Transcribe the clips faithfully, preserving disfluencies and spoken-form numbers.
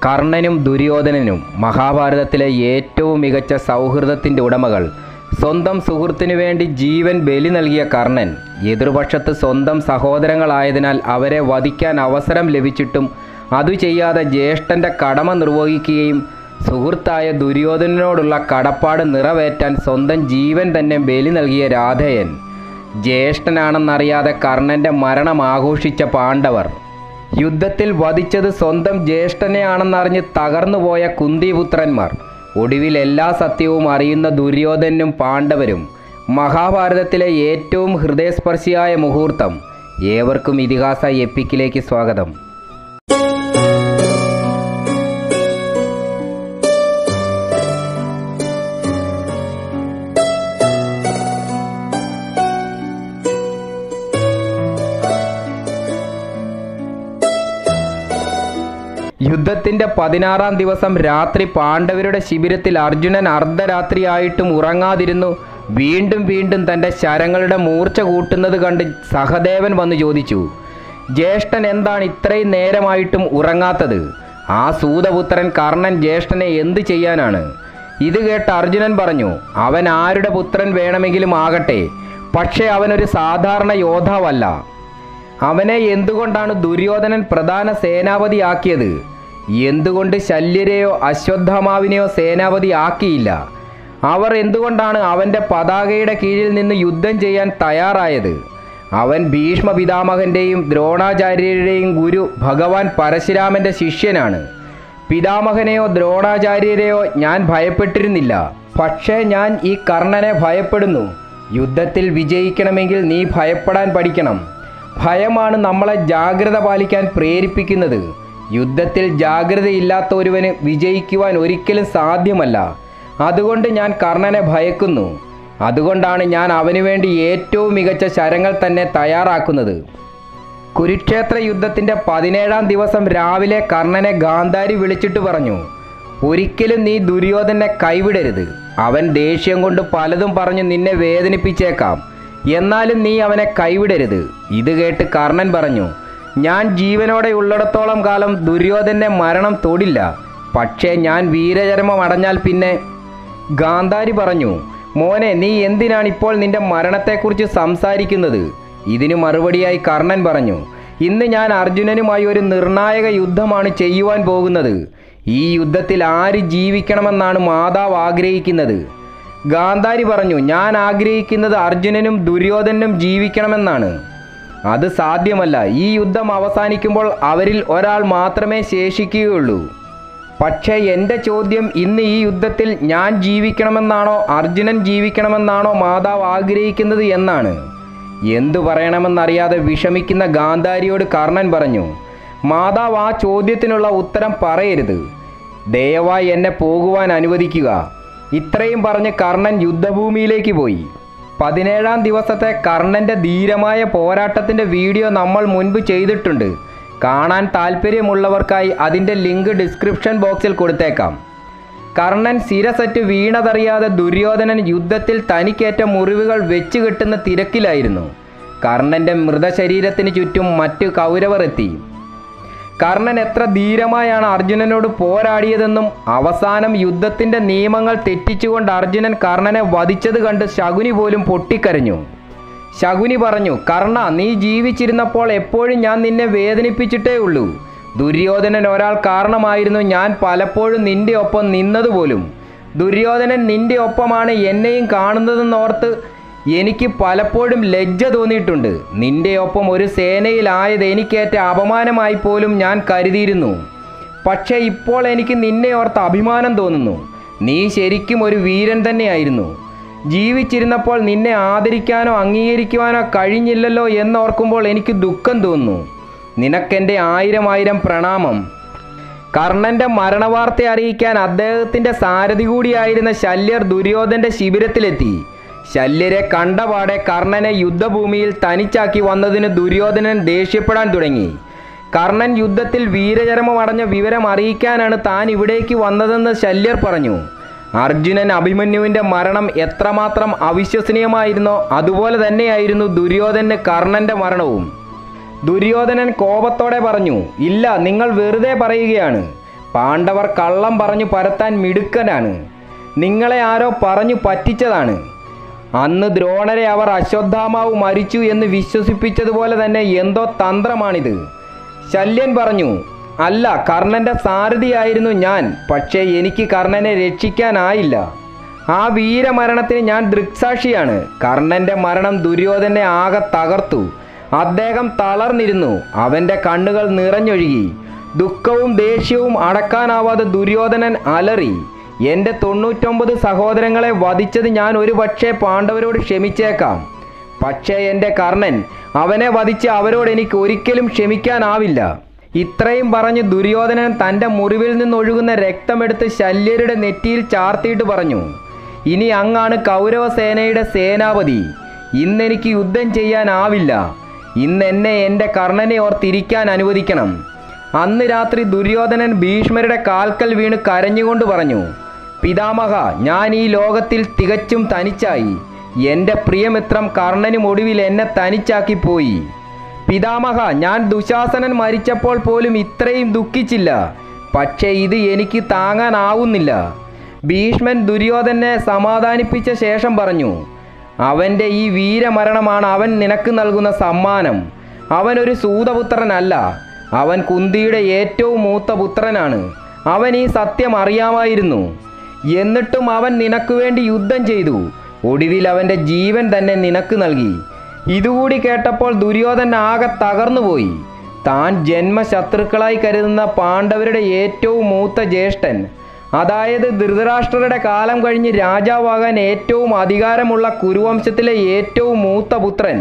കർണനും ദുര്യോധനനും മഹാഭാരതത്തിലെ ഏറ്റവും മികച്ച സൗഹൃദത്തിൻ്റെ ഉടമകൾ. സ്വന്തം സുഹൃത്തിനു വേണ്ടി ജീവൻ ബലി നൽകിയ കർണൻ എതിർപക്ഷത്ത് സ്വന്തം സഹോദരങ്ങളായതിനാൽ അവരെ വധിക്കാൻ അവസരം ലഭിച്ചിട്ടും അതു ചെയ്യാതെ ജ്യേഷ്ഠൻ്റെ കടമ നിർവഹിക്കുകയും സുഹൃത്തായ ദുര്യോധനനോടുള്ള കടപ്പാട് നിറവേറ്റാൻ സ്വന്തം ജീവൻ തന്നെ ബലി നൽകിയ രാധേയൻ. ജ്യേഷ്ഠനാണെന്നറിയാതെ കർണൻ്റെ മരണം ആഘോഷിച്ച പാണ്ഡവർ. യുദ്ധത്തിൽ വധിച്ചത് സ്വന്തം ജ്യേഷ്ഠനെയാണെന്നറിഞ്ഞ് തകർന്നുപോയ കുന്തിപുത്രന്മാർ. ഒടുവിൽ എല്ലാ സത്യവും അറിയുന്ന ദുര്യോധനും പാണ്ഡവരും. മഹാഭാരതത്തിലെ ഏറ്റവും ഹൃദയസ്പർശിയായ മുഹൂർത്തം. ഏവർക്കും ഇതിഹാസ എപ്പിക്കിലേക്ക് സ്വാഗതം. യുദ്ധത്തിൻ്റെ പതിനാറാം ദിവസം രാത്രി പാണ്ഡവരുടെ ശിബിരത്തിൽ അർജുനൻ അർദ്ധരാത്രിയായിട്ടും ഉറങ്ങാതിരുന്നു വീണ്ടും വീണ്ടും തൻ്റെ ശരങ്ങളുടെ മൂർച്ച കൂട്ടുന്നത് കണ്ട് സഹദേവൻ വന്നു ചോദിച്ചു, ജ്യേഷ്ഠൻ എന്താണ് ഇത്രയും നേരമായിട്ടും ഉറങ്ങാത്തത്? ആ സൂതപുത്രൻ കർണൻ ജ്യേഷ്ഠനെ എന്തു ചെയ്യാനാണ്? ഇത് കേട്ട് അർജുനൻ പറഞ്ഞു, അവൻ ആരുടെ പുത്രൻ വേണമെങ്കിലും ആകട്ടെ, പക്ഷേ അവനൊരു സാധാരണ യോദ്ധാവല്ല. അവനെ എന്തുകൊണ്ടാണ് ദുര്യോധനൻ പ്രധാന സേനാപതിയാക്കിയത്? എന്തുകൊണ്ട് ശല്യരെയോ അശ്വത്ഥമാവിനെയോ സേനാപതി ആക്കിയില്ല? അവർ എന്തുകൊണ്ടാണ് അവൻ്റെ പതാകയുടെ കീഴിൽ നിന്ന് യുദ്ധം ചെയ്യാൻ തയ്യാറായത്? അവൻ ഭീഷ്മ പിതാമഹൻ്റെയും ദ്രോണാചാര്യരുടെയും ഗുരു ഭഗവാൻ പരശുരാമൻ്റെ ശിഷ്യനാണ്. പിതാമഹനെയോ ദ്രോണാചാര്യരെയോ ഞാൻ ഭയപ്പെട്ടിരുന്നില്ല, പക്ഷേ ഞാൻ ഈ കർണനെ ഭയപ്പെടുന്നു. യുദ്ധത്തിൽ വിജയിക്കണമെങ്കിൽ നീ ഭയപ്പെടാൻ പഠിക്കണം. ഭയമാണ് നമ്മളെ ജാഗ്രത പാലിക്കാൻ പ്രേരിപ്പിക്കുന്നത്. യുദ്ധത്തിൽ ജാഗ്രതയില്ലാത്ത ഒരുവന് വിജയിക്കുവാൻ ഒരിക്കലും സാധ്യമല്ല. അതുകൊണ്ട് ഞാൻ കർണനെ ഭയക്കുന്നു. അതുകൊണ്ടാണ് ഞാൻ അവനു വേണ്ടി ഏറ്റവും മികച്ച ശരങ്ങൾ തന്നെ തയ്യാറാക്കുന്നത്. കുരുക്ഷേത്ര യുദ്ധത്തിൻ്റെ പതിനേഴാം ദിവസം രാവിലെ കർണനെ ഗാന്ധാരി വിളിച്ചിട്ട് പറഞ്ഞു, ഒരിക്കലും നീ ദുര്യോധനെ കൈവിടരുത്. അവൻ ദേഷ്യം കൊണ്ട് പലതും പറഞ്ഞു നിന്നെ വേദനിപ്പിച്ചേക്കാം, എന്നാലും നീ അവനെ കൈവിടരുത്. ഇത് കേട്ട് കർണൻ പറഞ്ഞു, ഞാൻ ജീവനോടെ ഉള്ളിടത്തോളം കാലം ദുര്യോധനെ മരണം തൊടില്ല, പക്ഷേ ഞാൻ വീരചരമം അടഞ്ഞാൽ പിന്നെ. ഗാന്ധാരി പറഞ്ഞു, മോനെ, നീ എന്തിനാണ് ഇപ്പോൾ നിന്റെ മരണത്തെക്കുറിച്ച് സംസാരിക്കുന്നത്? ഇതിനു മറുപടിയായി കർണൻ പറഞ്ഞു, ഇന്ന് ഞാൻ അർജുനനുമായി ഒരു നിർണായക യുദ്ധമാണ് ചെയ്യുവാൻ പോകുന്നത്. ഈ യുദ്ധത്തിൽ ആര് ജീവിക്കണമെന്നാണ് മാതാവ് ആഗ്രഹിക്കുന്നത്? ഗാന്ധാരി പറഞ്ഞു, ഞാൻ ആഗ്രഹിക്കുന്നത് അർജുനനും ദുര്യോധനും ജീവിക്കണമെന്നാണ്. അത് സാധ്യമല്ല. ഈ യുദ്ധം അവസാനിക്കുമ്പോൾ അവരിൽ ഒരാൾ മാത്രമേ ശേഷിക്കുകയുള്ളൂ. പക്ഷേ എൻ്റെ ചോദ്യം, ഇന്ന് ഈ യുദ്ധത്തിൽ ഞാൻ ജീവിക്കണമെന്നാണോ അർജുനൻ ജീവിക്കണമെന്നാണോ മാതാവ് ആഗ്രഹിക്കുന്നത് എന്നാണ്. എന്തു പറയണമെന്നറിയാതെ വിഷമിക്കുന്ന ഗാന്ധാരിയോട് കർണൻ പറഞ്ഞു, മാതാവ് ആ ചോദ്യത്തിനുള്ള ഉത്തരം പറയരുത്. ദയവായി എന്നെ പോകുവാൻ അനുവദിക്കുക. ഇത്രയും പറഞ്ഞ് കർണൻ യുദ്ധഭൂമിയിലേക്ക് പോയി. പതിനേഴാം ദിവസത്തെ കർണൻ്റെ ധീരമായ പോരാട്ടത്തിൻ്റെ വീഡിയോ നമ്മൾ മുൻപ് ചെയ്തിട്ടുണ്ട്. കാണാൻ താല്പര്യമുള്ളവർക്കായി അതിൻ്റെ ലിങ്ക് ഡിസ്ക്രിപ്ഷൻ ബോക്സിൽ കൊടുത്തേക്കാം. കർണൻ ശിരസറ്റ് വീണതറിയാതെ ദുര്യോധനൻ യുദ്ധത്തിൽ തനിക്കേറ്റ മുറിവുകൾ വെച്ച് കെട്ടുന്ന തിരക്കിലായിരുന്നു. കർണൻ്റെ മൃതശരീരത്തിന് ചുറ്റും മറ്റു കൗരവർ എത്തി. കർണൻ എത്ര ധീരമായാണ് അർജുനനോട് പോരാടിയതെന്നും അവസാനം യുദ്ധത്തിൻ്റെ നിയമങ്ങൾ തെറ്റിച്ചുകൊണ്ട് അർജുനൻ കർണനെ വധിച്ചത് കണ്ട് ശകുനി പോലും പൊട്ടിക്കരഞ്ഞു. ശകുനി പറഞ്ഞു, കർണ, നീ ജീവിച്ചിരുന്നപ്പോൾ എപ്പോഴും ഞാൻ നിന്നെ വേദനിപ്പിച്ചിട്ടേ ഉള്ളൂ. ദുര്യോധനൻ ഒരാൾ കാരണമായിരുന്നു ഞാൻ പലപ്പോഴും നിന്റെ ഒപ്പം നിന്നതുപോലും. ദുര്യോധനൻ നിന്റെ ഒപ്പമാണ് എന്നെയും കാണുന്നതെന്നോർത്ത് എനിക്ക് പലപ്പോഴും ലജ്ജ തോന്നിയിട്ടുണ്ട്. നിന്റെ ഒപ്പം ഒരു സേനയിലായത് എനിക്കേറ്റ അപമാനമായി പോലും ഞാൻ കരുതിയിരുന്നു. പക്ഷേ ഇപ്പോൾ എനിക്ക് നിന്നെ ഓർത്ത് അഭിമാനം തോന്നുന്നു. നീ ശരിക്കും ഒരു വീരൻ തന്നെയായിരുന്നു. ജീവിച്ചിരുന്നപ്പോൾ നിന്നെ ആദരിക്കാനോ അംഗീകരിക്കുവാനോ കഴിഞ്ഞില്ലല്ലോ എന്നോർക്കുമ്പോൾ എനിക്ക് ദുഃഖം തോന്നുന്നു. നിനക്കെൻ്റെ ആയിരം ആയിരം പ്രണാമം. കർണൻ്റെ മരണവാർത്ത അറിയിക്കാൻ അദ്ദേഹത്തിൻ്റെ സാരഥി കൂടിയായിരുന്ന ശല്യർ ദുര്യോധൻ്റെ ശിബിരത്തിലെത്തി. ശല്യരെ കണ്ടപാടെ കർണനെ യുദ്ധഭൂമിയിൽ തനിച്ചാക്കി വന്നതിന് ദുര്യോധനൻ ദേഷ്യപ്പെടാൻ തുടങ്ങി. കർണൻ യുദ്ധത്തിൽ വീരചരമം അടഞ്ഞ വിവരം അറിയിക്കാനാണ് താൻ ഇവിടേക്ക് വന്നതെന്ന് ശല്യർ പറഞ്ഞു. അർജുനൻ അഭിമന്യുവിൻ്റെ മരണം എത്രമാത്രം അവിശ്വസനീയമായിരുന്നോ അതുപോലെ തന്നെയായിരുന്നു ദുര്യോധനന് കർണൻ്റെ മരണവും. ദുര്യോധനൻ കോപത്തോടെ പറഞ്ഞു, ഇല്ല, നിങ്ങൾ വെറുതെ പറയുകയാണ്. പാണ്ഡവർ കള്ളം പറഞ്ഞു പരത്താൻ മിടുക്കനാണ്. നിങ്ങളെ ആരോ പറഞ്ഞു പറ്റിച്ചതാണ്. അന്ന് ദ്രോണരെ അവർ അശ്വത്ഥാമാവ് മരിച്ചു എന്ന് വിശ്വസിപ്പിച്ചതുപോലെ തന്നെ എന്തോ തന്ത്രമാണിത്. ശല്യൻ പറഞ്ഞു, അല്ല, കർണൻ്റെ സാരഥിയായിരുന്നു ഞാൻ. പക്ഷേ എനിക്ക് കർണനെ രക്ഷിക്കാനായില്ല. ആ വീരമരണത്തിന് ഞാൻ ദൃക്സാക്ഷിയാണ്. കർണൻ്റെ മരണം ദുര്യോധനെ ആകെ തകർത്തു. അദ്ദേഹം തളർന്നിരുന്നു. അവൻ്റെ കണ്ണുകൾ നിറഞ്ഞൊഴുകി. ദുഃഖവും ദേഷ്യവും അടക്കാനാവാതെ ദുര്യോധനൻ അലറി. എൻ്റെ തൊണ്ണൂറ്റൊമ്പത് സഹോദരങ്ങളെ വധിച്ചത് ഞാൻ ഒരു പക്ഷേ പാണ്ഡവരോട് ക്ഷമിച്ചേക്കാം. പക്ഷേ എൻ്റെ കർണൻ, അവനെ വധിച്ച് അവരോട് എനിക്ക് ഒരിക്കലും ക്ഷമിക്കാനാവില്ല. ഇത്രയും പറഞ്ഞ് ദുര്യോധനൻ തൻ്റെ മുറിവിൽ നിന്നൊഴുകുന്ന രക്തമെടുത്ത് ശല്യരുടെ നെറ്റിയിൽ ചാർത്തിയിട്ട് പറഞ്ഞു, ഇനി അങ്ങാണ് കൗരവസേനയുടെ സേനാപതി. ഇന്നെനിക്ക് യുദ്ധം ചെയ്യാനാവില്ല. ഇന്നെന്നെ എൻ്റെ കർണനെ ഓർത്തിരിക്കാൻ അനുവദിക്കണം. അന്ന് രാത്രി ദുര്യോധനൻ ഭീഷ്മരുടെ കാൽക്കൽ വീണ് കരഞ്ഞുകൊണ്ട് പറഞ്ഞു, പിതാമഹ, ഞാൻ ഈ ലോകത്തിൽ തികച്ചും തനിച്ചായി. എൻ്റെ പ്രിയമിത്രം കർണനും ഒടുവിൽ എന്നെ തനിച്ചാക്കിപ്പോയി. പിതാമഹ, ഞാൻ ദുശാസനൻ മരിച്ചപ്പോൾ പോലും ഇത്രയും ദുഃഖിച്ചില്ല. പക്ഷേ ഇത് എനിക്ക് താങ്ങാനാവുന്നില്ല. ഭീഷ്മൻ ദുര്യോധനെ സമാധാനിപ്പിച്ച ശേഷം പറഞ്ഞു, അവൻ്റെ ഈ വീരമരണമാണ് അവൻ നിനക്ക് നൽകുന്ന സമ്മാനം. അവനൊരു സൂതപുത്രനല്ല. അവൻ കുന്തിയുടെ ഏറ്റവും മൂത്ത പുത്രനാണ്. അവൻ ഈ സത്യം അറിയാമായിരുന്നു. എന്നിട്ടും അവൻ നിനക്ക് വേണ്ടി യുദ്ധം ചെയ്തു. ഒടുവിൽ അവൻ്റെ ജീവൻ തന്നെ നിനക്ക് നൽകി. ഇതുകൂടി കേട്ടപ്പോൾ ദുര്യോധനൻ ആകെ തകർന്നുപോയി. താൻ ജന്മശത്രുക്കളായി കരുതുന്ന പാണ്ഡവരുടെ ഏറ്റവും മൂത്ത ജ്യേഷ്ഠൻ, അതായത് ധൃതരാഷ്ട്രരുടെ കാലം കഴിഞ്ഞ് രാജാവാകാൻ ഏറ്റവും അധികാരമുള്ള കുരുവംശത്തിലെ ഏറ്റവും മൂത്ത പുത്രൻ,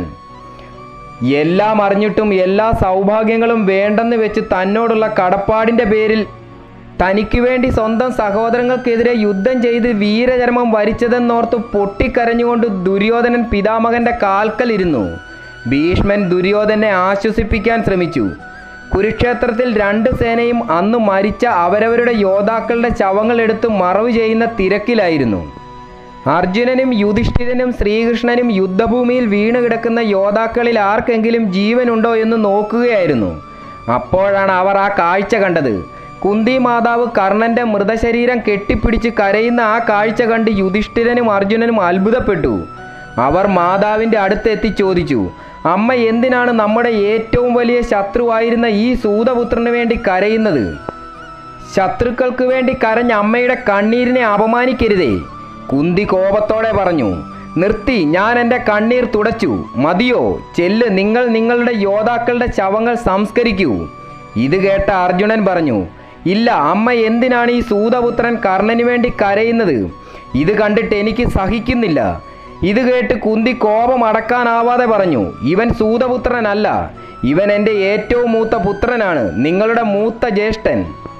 എല്ലാം അറിഞ്ഞിട്ടും എല്ലാ സൗഭാഗ്യങ്ങളും വേണ്ടെന്ന് വെച്ച് തന്നോടുള്ള കടപ്പാടിൻ്റെ പേരിൽ തനിക്ക് വേണ്ടി സ്വന്തം സഹോദരങ്ങൾക്കെതിരെ യുദ്ധം ചെയ്ത് വീരചരമം വരിച്ചതെന്നോർത്ത് പൊട്ടിക്കരഞ്ഞുകൊണ്ട് ദുര്യോധനൻ പിതാമകൻ്റെ കാൽക്കലിരുന്നു. ഭീഷ്മൻ ദുര്യോധനെ ആശ്വസിപ്പിക്കാൻ ശ്രമിച്ചു. കുരുക്ഷേത്രത്തിൽ രണ്ട് സേനയും അന്ന് മരിച്ച അവരവരുടെ യോദ്ധാക്കളുടെ ശവങ്ങൾ എടുത്ത് മറവ് ചെയ്യുന്ന തിരക്കിലായിരുന്നു. അർജുനനും യുധിഷ്ഠിരനും ശ്രീകൃഷ്ണനും യുദ്ധഭൂമിയിൽ വീണ് കിടക്കുന്ന യോദ്ധാക്കളിൽ ആർക്കെങ്കിലും ജീവനുണ്ടോ എന്ന് നോക്കുകയായിരുന്നു. അപ്പോഴാണ് അവർ ആ കാഴ്ച കണ്ടത്. കുന്തി മാതാവ് കർണൻ്റെ മൃതശരീരം കെട്ടിപ്പിടിച്ച് കരയുന്ന ആ കാഴ്ച കണ്ട് യുധിഷ്ഠിരനും അർജുനനും അത്ഭുതപ്പെട്ടു. അവർ മാതാവിൻ്റെ അടുത്തെത്തി ചോദിച്ചു, അമ്മ എന്തിനാണ് നമ്മുടെ ഏറ്റവും വലിയ ശത്രുവായിരുന്ന ഈ സൂതപുത്രന് വേണ്ടി കരയുന്നത്? ശത്രുക്കൾക്ക് വേണ്ടി കരഞ്ഞ അമ്മയുടെ കണ്ണീരിനെ അപമാനിക്കരുതേ. കുന്തി കോപത്തോടെ പറഞ്ഞു, നിർത്തി, ഞാൻ എൻ്റെ കണ്ണീർ തുടച്ചു. മതിയോ? ചെല്ല്, നിങ്ങൾ നിങ്ങളുടെ യോദ്ധാക്കളുടെ ശവങ്ങൾ സംസ്കരിക്കൂ. ഇത് കേട്ട അർജുനൻ പറഞ്ഞു, ഇല്ല, അമ്മ എന്തിനാണ് ഈ സൂതപുത്രൻ കർണന് വേണ്ടി കരയുന്നത്? ഇത് കണ്ടിട്ട് എനിക്ക് സഹിക്കുന്നില്ല. ഇത് കേട്ട് കുന്തി കോപം അടക്കാനാവാതെ പറഞ്ഞു, ഇവൻ സൂതപുത്രനല്ല, ഇവൻ എൻ്റെ ഏറ്റവും മൂത്ത പുത്രനാണ്, നിങ്ങളുടെ മൂത്ത ജ്യേഷ്ഠൻ.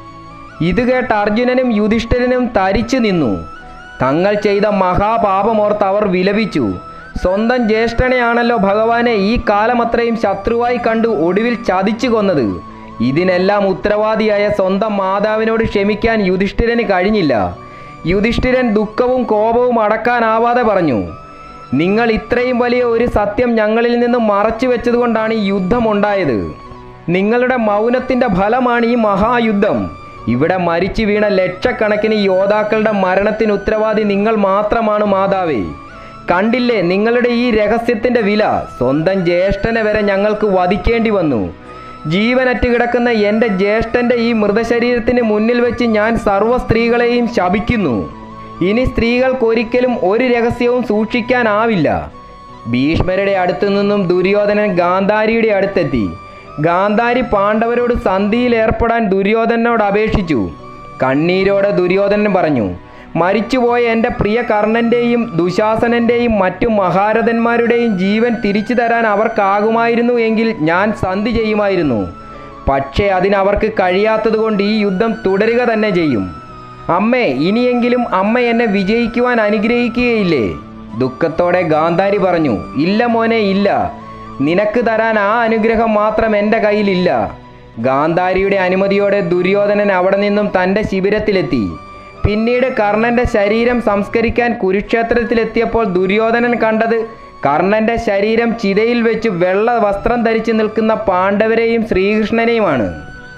ഇത് കേട്ട അർജുനനും യുധിഷ്ഠിരനും തരിച്ചു നിന്നു. തങ്ങൾ ചെയ്ത മഹാപാപമോർത്ത് അവർ വിലപിച്ചു. സ്വന്തം ജ്യേഷ്ഠനെയാണല്ലോ ഭഗവാനെ ഈ കാലമത്രയും ശത്രുവായി കണ്ടു ഒടുവിൽ ചതിച്ചു കൊന്നത്. ഇതിനെല്ലാം ഉത്തരവാദിയായ സ്വന്തം മാതാവിനോട് ക്ഷമിക്കാൻ യുധിഷ്ഠിരന് കഴിഞ്ഞില്ല. യുധിഷ്ഠിരൻ ദുഃഖവും കോപവും അടക്കാനാവാതെ പറഞ്ഞു, നിങ്ങൾ ഇത്രയും വലിയ ഒരു സത്യം ഞങ്ങളിൽ നിന്ന് മറച്ചു വെച്ചതുകൊണ്ടാണ് ഈ യുദ്ധമുണ്ടായത്. നിങ്ങളുടെ മൗനത്തിൻ്റെ ഫലമാണ് ഈ മഹായുദ്ധം. ഇവിടെ മരിച്ചു വീണ ലക്ഷക്കണക്കിന് യോദ്ധാക്കളുടെ മരണത്തിന് ഉത്തരവാദി നിങ്ങൾ മാത്രമാണ് മാതാവേ. കണ്ടില്ലേ നിങ്ങളുടെ ഈ രഹസ്യത്തിൻ്റെ വില? സ്വന്തം ജ്യേഷ്ഠനെ വരെ ഞങ്ങൾക്ക് വധിക്കേണ്ടി വന്നു. ജീവനറ്റ് കിടക്കുന്ന എൻ്റെ ജ്യേഷ്ഠൻ്റെ ഈ മൃതശരീരത്തിന് മുന്നിൽ വെച്ച് ഞാൻ സർവ്വ സ്ത്രീകളെയും ശപിക്കുന്നു. ഇനി സ്ത്രീകൾക്കൊരിക്കലും ഒരു രഹസ്യവും സൂക്ഷിക്കാനാവില്ല. ഭീഷ്മരുടെ അടുത്തു നിന്നും ദുര്യോധനൻ ഗാന്ധാരിയുടെ അടുത്തെത്തി. ഗാന്ധാരി പാണ്ഡവരോട് സന്ധിയിൽ ഏർപ്പെടാൻ ദുര്യോധനോട് അപേക്ഷിച്ചു. കണ്ണീരോടെ ദുര്യോധനൻ പറഞ്ഞു, മരിച്ചുപോയ എൻ്റെ പ്രിയ കർണൻ്റെയും ദുശാസനൻ്റെയും മറ്റു മഹാരഥന്മാരുടെയും ജീവൻ തിരിച്ചു തരാൻ അവർക്കാകുമായിരുന്നു എങ്കിൽ ഞാൻ സന്ധി ചെയ്യുമായിരുന്നു. പക്ഷേ അതിനവർക്ക് കഴിയാത്തതുകൊണ്ട് ഈ യുദ്ധം തുടരുക തന്നെ ചെയ്യും. അമ്മേ, ഇനിയെങ്കിലും അമ്മ എന്നെ വിജയിക്കുവാൻ അനുഗ്രഹിക്കുകയില്ലേ? ദുഃഖത്തോടെ ഗാന്ധാരി പറഞ്ഞു, ഇല്ല മോനെ, ഇല്ല. നിനക്ക് തരാൻ ആ അനുഗ്രഹം മാത്രം എൻ്റെ കയ്യിലില്ല. ഗാന്ധാരിയുടെ അനുമതിയോടെ ദുര്യോധനൻ അവിടെ നിന്നും തൻ്റെ ശിബിരത്തിലെത്തി. പിന്നീട് കർണൻ്റെ ശരീരം സംസ്കരിക്കാൻ കുരുക്ഷേത്രത്തിലെത്തിയപ്പോൾ ദുര്യോധനൻ കണ്ടത് കർണൻ്റെ ശരീരം ചിതയിൽ വെച്ച് വെള്ള വസ്ത്രം ധരിച്ചു നിൽക്കുന്ന പാണ്ഡവരെയും ശ്രീകൃഷ്ണനെയുമാണ്.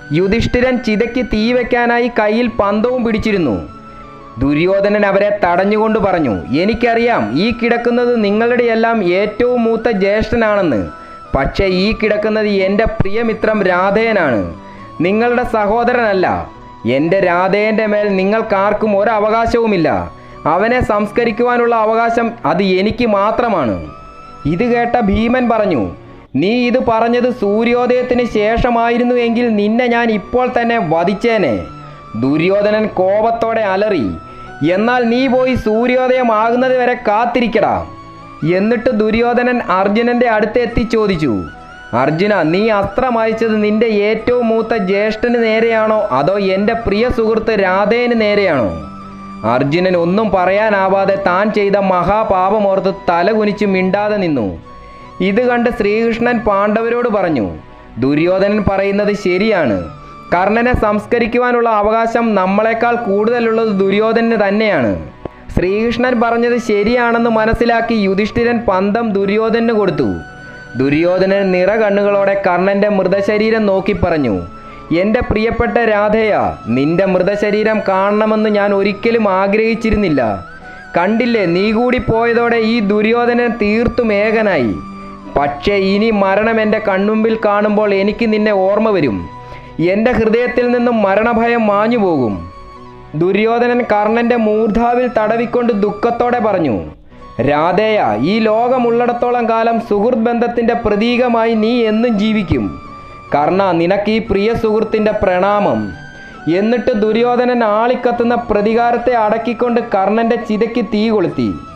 യുധിഷ്ഠിരൻ ചിതയ്ക്ക് തീ വയ്ക്കാനായി കയ്യിൽ പന്തവും പിടിച്ചിരുന്നു. ദുര്യോധനൻ അവരെ തടഞ്ഞുകൊണ്ട് പറഞ്ഞു, എനിക്കറിയാം ഈ കിടക്കുന്നത് നിങ്ങളുടെയെല്ലാം ഏറ്റവും മൂത്ത ജ്യേഷ്ഠനാണെന്ന്. പക്ഷേ ഈ കിടക്കുന്നത് എൻ്റെ പ്രിയമിത്രം രാധേയനാണ്, നിങ്ങളുടെ സഹോദരനല്ല. എൻ്റെ രാധേയൻ്റെ മേൽ നിങ്ങൾക്കാർക്കും ഒരവകാശവുമില്ല. അവനെ സംസ്കരിക്കുവാനുള്ള അവകാശം അത് എനിക്ക് മാത്രമാണ്. ഇത് കേട്ട ഭീമൻ പറഞ്ഞു, നീ ഇത് പറഞ്ഞത് സൂര്യോദയത്തിന് ശേഷമായിരുന്നു എങ്കിൽ നിന്നെ ഞാൻ ഇപ്പോൾ തന്നെ വധിച്ചേനെ. ദുര്യോധനൻ കോപത്തോടെ അലറി, എന്നാൽ നീ പോയി സൂര്യോദയം ആകുന്നത് വരെ കാത്തിരിക്കടാ. എന്നിട്ട് ദുര്യോധനൻ അർജുനൻ്റെ അടുത്ത് എത്തി ചോദിച്ചു, അർജുന, നീ അസ്ത്രം അയച്ചത് നിന്റെ ഏറ്റവും മൂത്ത ജ്യേഷ്ഠന് നേരെയാണോ അതോ എൻ്റെ പ്രിയ സുഹൃത്ത് രാധേയന് നേരെയാണോ? അർജുനൻ ഒന്നും പറയാനാവാതെ താൻ ചെയ്ത മഹാപാപമോർത്ത് തലകുനിച്ച് മിണ്ടാതെ നിന്നു. ഇത് കണ്ട് ശ്രീകൃഷ്ണൻ പാണ്ഡവരോട് പറഞ്ഞു, ദുര്യോധനൻ പറയുന്നത് ശരിയാണ്. കർണനെ സംസ്കരിക്കുവാനുള്ള അവകാശം നമ്മളെക്കാൾ കൂടുതലുള്ളത് ദുര്യോധനന് തന്നെയാണ്. ശ്രീകൃഷ്ണൻ പറഞ്ഞത് ശരിയാണെന്ന് മനസ്സിലാക്കി യുധിഷ്ഠിരൻ പന്തം ദുര്യോധനന് കൊടുത്തു. ദുര്യോധനൻ നിറ കണ്ണുകളോടെ കർണൻ്റെ മൃതശരീരം നോക്കി പറഞ്ഞു, എൻ്റെ പ്രിയപ്പെട്ട രാധേയ, നിന്റെ മൃതശരീരം കാണണമെന്ന് ഞാൻ ഒരിക്കലും ആഗ്രഹിച്ചിരുന്നില്ല. കണ്ടില്ലേ, നീ കൂടി പോയതോടെ ഈ ദുര്യോധനൻ തീർത്തും ഏകനായി. പക്ഷേ ഇനി മരണം എൻ്റെ കൺമുമ്പിൽ കാണുമ്പോൾ എനിക്ക് നിന്നെ ഓർമ്മ വരും. എൻ്റെ ഹൃദയത്തിൽ നിന്നും മരണഭയം മാഞ്ഞു പോകും. ദുര്യോധനൻ കർണൻ്റെ മൂർധാവിൽ തടവിക്കൊണ്ട് ദുഃഖത്തോടെ പറഞ്ഞു, രാധേയ, ഈ ലോകമുള്ളിടത്തോളം കാലം സുഹൃത്ത് ബന്ധത്തിൻ്റെ പ്രതീകമായി നീ എന്നും ജീവിക്കും. കർണ, നിനക്ക് ഈ പ്രിയ സുഹൃത്തിൻ്റെ പ്രണാമം. എന്നിട്ട് ദുര്യോധനൻ ആളിക്കത്തുന്ന പ്രതികാരത്തെ അടക്കിക്കൊണ്ട് കർണൻ്റെ ചിതയ്ക്ക് തീ കൊളുത്തി.